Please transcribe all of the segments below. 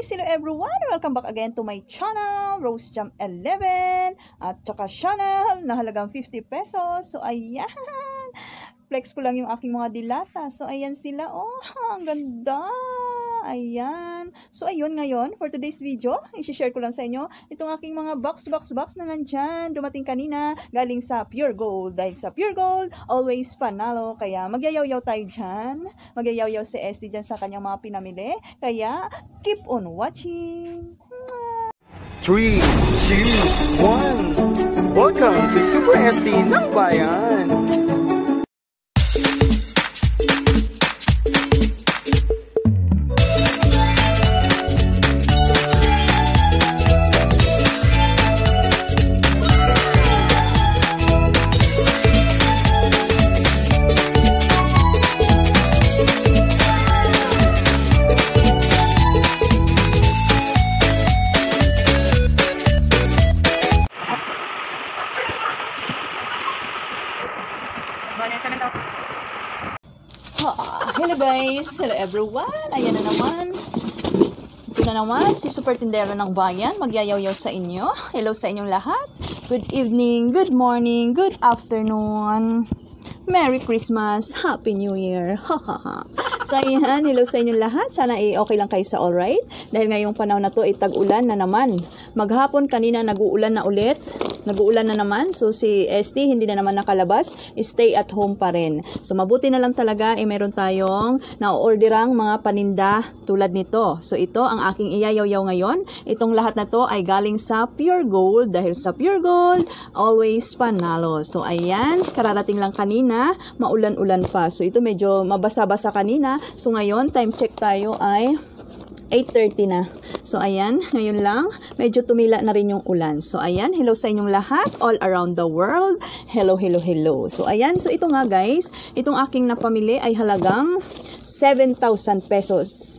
guys! Hello everyone! Welcome back again to my channel, Rose Jam 11 at saka channel na halagang 50 pesos. So ayan, flex ko lang yung aking mga dilata. So ayan sila, oh, ang ganda! Ayan. So ayun ngayon, for today's video, i-share ko lang sa inyo itong aking mga box na nandyan. Dumating kanina, galing sa Pure Gold. Dahil sa Pure Gold, always panalo. Kaya magyayaw-yaw tayo dyan. Magyayaw-yaw si SD dyan sa kanyang mga pinamili. Kaya, keep on watching. 3, 2, 1. Welcome to Super SD ng Bayan. Hello guys! Hello everyone! Ayan na naman. Ito na naman si Super Tindero ng Bayan. Magyayaw-yaw sa inyo. Hello sa inyong lahat. Good evening, good morning, good afternoon. Merry Christmas! Happy New Year! So ayan, hello sa inyong lahat. Sana okay lang kayo sa alright. Dahil ngayong panahon na to ay tag-ulan na naman. Maghapon kanina nag-uulan na ulit. Nag-uulan na naman. So si ST hindi na naman nakalabas. Stay at home pa rin. So mabuti na lang talaga meron tayong na-orderang mga paninda tulad nito. So ito ang aking iyayaw-yaw ngayon. Itong lahat na to ay galing sa Pure Gold. Dahil sa Pure Gold, always panalo. So ayan, kararating lang kanina. Maulan-ulan pa. So ito medyo mabasa-basa kanina. So ngayon, time check tayo ay 8:30 na. So ayan, ngayon lang, medyo tumila na rin yung ulan. So ayan, hello sa inyong lahat, all around the world. Hello, hello, hello. So ayan, so ito nga guys, itong aking napamili ay halagang 7,000 pesos.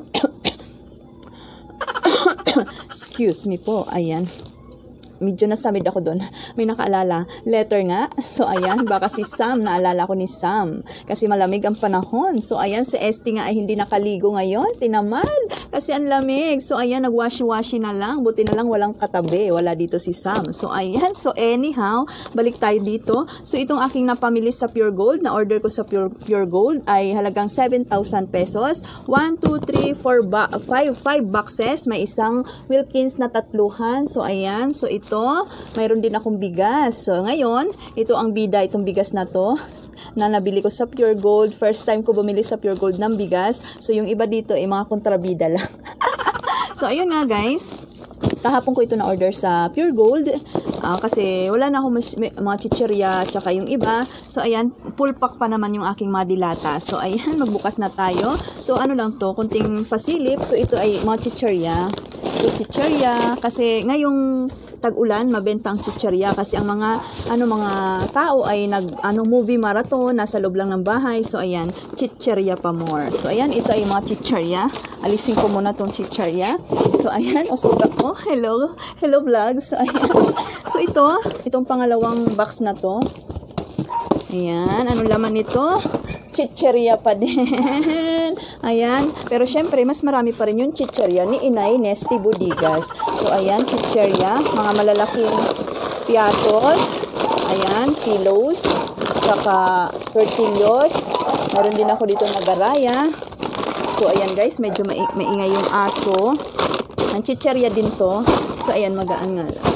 Excuse me po, ayan. Medyo nasamid ako doon. May nakaalala. Letter nga. So, ayan. Baka si Sam. Naalala ko ni Sam. Kasi malamig ang panahon. So, ayan. Si ST nga ay hindi nakaligo ngayon. Tinamad. Kasi ang lamig. So, ayan. Nagwashi-washi na lang. Buti na lang walang katabi. Wala dito si Sam. So, ayan. So, anyhow. Balik tayo dito. So, itong aking napamili sa Pure Gold. Na-order ko sa Pure Gold ay halagang 7,000 pesos. 1, 2, 3, 4, 5 boxes. May isang Wilkins na tatluhan. So, ayan. So, ito, mayroon din akong bigas. So, ngayon, ito ang bida, itong bigas na to, na nabili ko sa Pure Gold. First time ko bumili sa Pure Gold ng bigas. So, yung iba dito, mga kontrabida lang. So, ayun nga guys. Kahapon ko ito na-order sa Pure Gold. Kasi wala na akong mga chichirya, tsaka yung iba. So, ayan, full pack pa naman yung aking mga dilata. So, ayan, magbukas na tayo. So, ano lang to, kunting pasilip. So, ito ay mga chichirya. Ito, chichirya. Kasi ngayong tag-ulan, mabenta ang chichirya kasi ang mga tao ay movie marathon, nasa loob lang ng bahay. So ayan, chichirya pa more. So ayan, ito ay mga chichirya. Alisin ko muna tong chichirya. So ayan, usuga ko. Hello vlog. So ayan. So itong pangalawang box na to. Ayan, ano laman nito? Chichirya pa din. Ayan. Pero syempre, mas marami pa rin yung chichirya ni Inay Nesty Budigas. So, ayan, chichirya. Mga malalaking piatos. Ayan, kilos. Saka tortillos. Meron din ako dito na garaya. So, ayan guys, medyo maingay yung aso. Ang chichirya din to. So, ayan, magaan nga lang.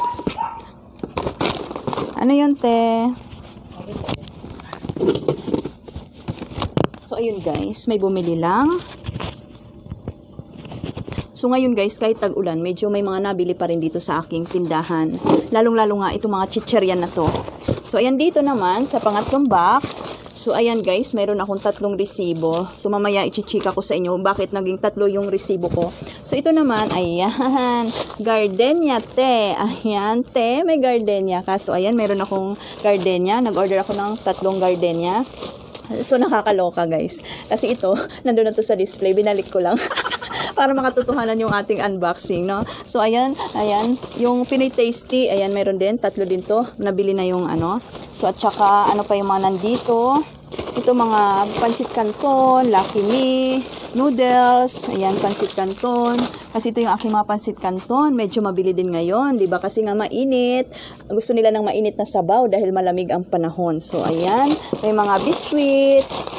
Ano yun, te? So, ayun guys, may bumili lang. So, ngayon guys, kahit tag-ulan, medyo may mga nabili pa rin dito sa aking tindahan. Lalong-lalo nga itong mga chichirya na to. So, ayan dito naman, sa pangatlong box. So, ayan guys, mayroon akong 3 resibo. So, mamaya ichichika ko sa inyo bakit naging 3 yung resibo ko. So, ito naman, ayan, gardenia, te. Ayan, te, may gardenia ka. So, ayan, mayroon akong gardenia. Nag-order ako ng 3 gardenia. So, nakakaloka guys. Kasi ito, nandun na to sa display. Binalik ko lang. Para makatotohanan yung ating unboxing, no? So, ayan. Yung Pinoy Tasty, ayan, meron din. 3 din to. Nabili na yung ano. So, at saka, ano pa yung mga nandito. Ito mga pansit canton, Lucky Me, noodles, ayan, pansit canton. Kasi ito yung aking mga pansit canton. Medyo mabili din ngayon, di ba? Kasi nga mainit. Gusto nila ng mainit na sabaw dahil malamig ang panahon. So, ayan, may mga biskuit,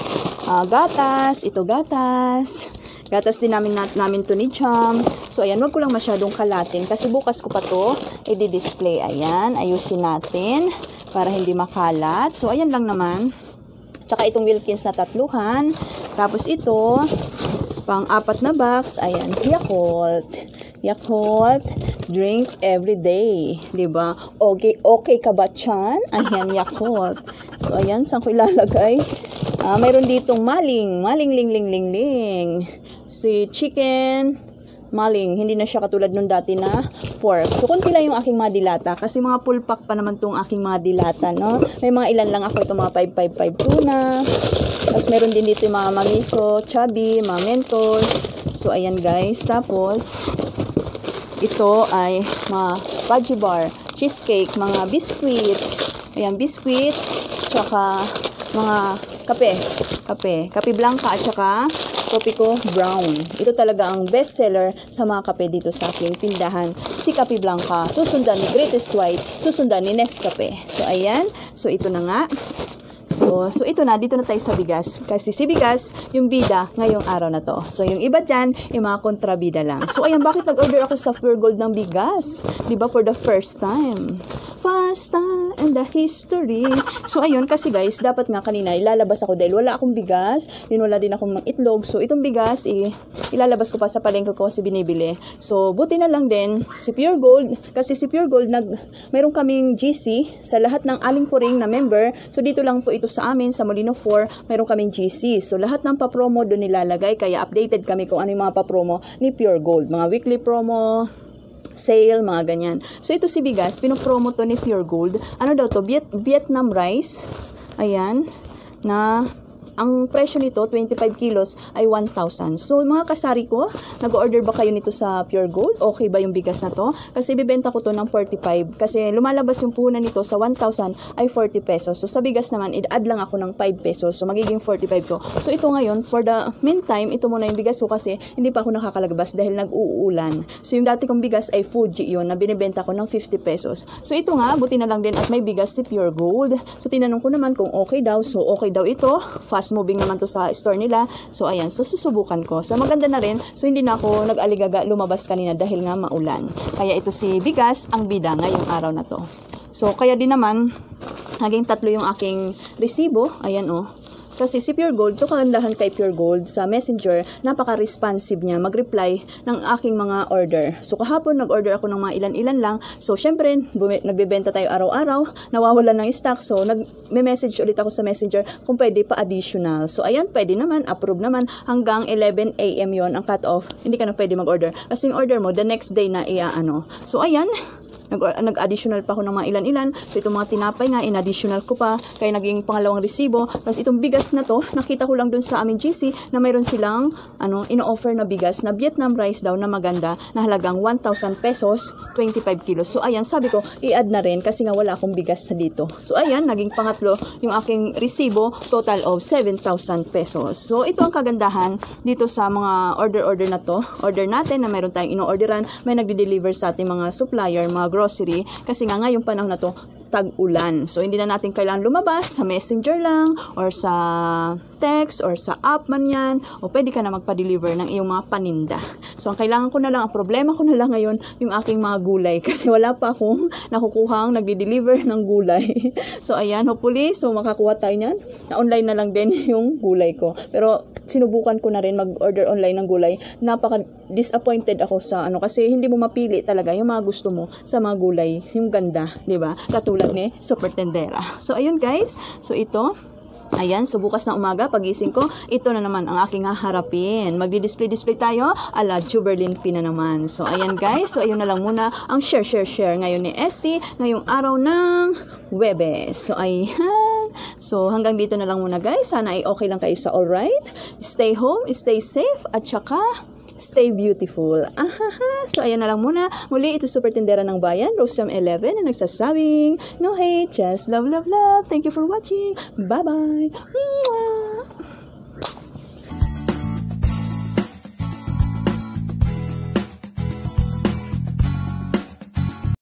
gatas, ito gatas. Gatas din namin to ni Cham. So, ayan, wag ko lang masyadong kalatin kasi bukas ko pa to i-display. Ayan, ayusin natin para hindi makalat. So, ayan lang naman. Tsaka itong Wilkins na tatluhan. Tapos ito, pang-apat na box, ayan, Yakult. Yakult, drink every day. Diba? Okay ka ba, Chan? Ayan, Yakult. So, ayan, saan ko ilalagay? Mayroon ditong maling, ling. Si chicken, maling. Hindi na siya katulad nung dati na pork. So, kunti lang yung aking mga dilata. Kasi mga full pack pa naman tong aking mga dilata, no? May mga ilan lang ako. Itong mga 555 tuna. Tapos, meron din dito yung mga mamiso, chubby, mga mentos. So, ayan guys. Tapos, ito ay mga fudgy bar, cheesecake, mga biscuit. Ayan, biscuit. Tsaka, mga kape blanca at saka Kopiko Brown. Ito talaga ang best seller sa mga kape dito sa aking tindahan. Si Kape Blanca, susundan ni Greatest White, susundan ni Nescafe. So, ayan. So, ito na nga. So ito na, dito na tayo sa bigas. Kasi si bigas, yung bida ngayong araw na to. So, yung iba dyan, yung mga kontrabida lang. So, ayan, bakit nag-order ako sa Pure Gold ng bigas? Diba, for the first time. First time in the history. So, ayun, kasi guys, dapat nga kanina, ilalabas ako dahil wala akong bigas. Din wala din akong mga itlog. So, itong bigas, ilalabas ko pa sa palengke ko kasi binibili. So, buti na lang din, si Pure Gold, kasi si Pure Gold, meron kaming GC sa lahat ng Aling Puring na member. So, dito lang po ito sa amin, sa Molino 4, meron kaming GC. So, lahat ng pa-promo doon nilalagay, kaya updated kami kung ano yung mga pa-promo ni Pure Gold. Mga weekly promo, sale, mga ganyan. So, ito si bigas, pinopromo to ni Pure Gold. Ano daw to? Vietnam rice. Ayan. Na, ang presyo nito, 25 kilos, ay 1,000. So, mga kasari ko, nag-order ba kayo nito sa Pure Gold? Okay ba yung bigas na to? Kasi bibenta ko to ng 45. Kasi lumalabas yung puhunan nito sa 1,000 ay 40 pesos. So, sa bigas naman, i-add lang ako ng 5 pesos. So, magiging 45 ko. So, ito ngayon, for the meantime, ito muna yung bigas ko kasi hindi pa ako nakakalagabas dahil nag-uulan. So, yung dati kong bigas ay Fuji yun na binibenta ko ng 50 pesos. So, ito nga, buti na lang din at may bigas si Pure Gold. So, tinanong ko naman kung okay daw. So, okay daw ito. Fast moving naman to sa store nila. So, ayan. So, susubukan ko. So, maganda na rin. So, hindi na ako nag-aligaga lumabas kanina dahil nga maulan. Kaya ito si bigas ang bida ngayong araw na to. So, kaya din naman, naging 3 yung aking resibo. Ayan, oh. Kasi si Pure Gold, ito kagandahan kay Pure Gold sa Messenger, napaka-responsive niya mag-reply ng aking mga order. So, kahapon nag-order ako ng mga ilan-ilan lang. So, syempre, nagbebenta tayo araw-araw, nawawalan ng stock. So, nag-message ulit ako sa Messenger kung pwede pa additional. So, ayan, pwede naman, approve naman. Hanggang 11 AM yon ang cut-off. Hindi ka na pwede mag-order. Kasi yung order mo, the next day na iaano. So, ayan, nag-additional pa ako ng mga ilan-ilan. So, itong mga tinapay nga, in-additional ko pa. Kaya naging pangalawang resibo. Tapos, itong bigas na to, nakita ko lang dun sa aming GC na mayroon silang, ino-offer na bigas na Vietnam rice daw na maganda na halagang 1,000 pesos, 25 kilos. So, ayan, sabi ko, i-add na rin kasi nga wala akong bigas sa dito. So, ayan, naging pangatlo yung aking resibo, total of 7,000 pesos. So, ito ang kagandahan dito sa mga order na to. Order natin na mayroon tayong ino-orderan, may nagde-deliver sa ating mga supplier, mga grocery, kasi nga ngayong panahon na to, tag-ulan. So, hindi na natin kailangan lumabas sa Messenger lang, or sa text, or sa app man yan, o pwede ka na magpa-deliver ng iyong mga paninda. So, ang kailangan ko na lang, ang problema ko na lang ngayon, yung aking mga gulay, kasi wala pa akong nakukuhang nagde-deliver ng gulay. So, ayan, hopefully, so makakuha tayo niyan. Na-online na lang din yung gulay ko. Pero, sinubukan ko na rin mag-order online ng gulay. Napaka-disappointed ako sa kasi hindi mo mapili talaga yung mga gusto mo sa mga gulay, yung ganda, di ba? Katulad ni Super Tendera. So, ayun guys. So, ito. Ayan, so bukas na umaga, pagising ko, ito na naman ang aking haharapin. Magdi-display tayo, ala Juberlin P na naman. So, ayan guys. So, ayun na lang muna ang share ngayon ni ST, ngayong araw ng Webes. So, ayan. So, hanggang dito na lang muna guys. Sana ay okay lang kayo sa alright. Stay home, stay safe, at saka stay beautiful. So, ayan na lang muna. Muli, ito Super Tendera ng Bayan, Rostam 11, na nagsasabing, no hate, just love, love, love. Thank you for watching. Bye-bye.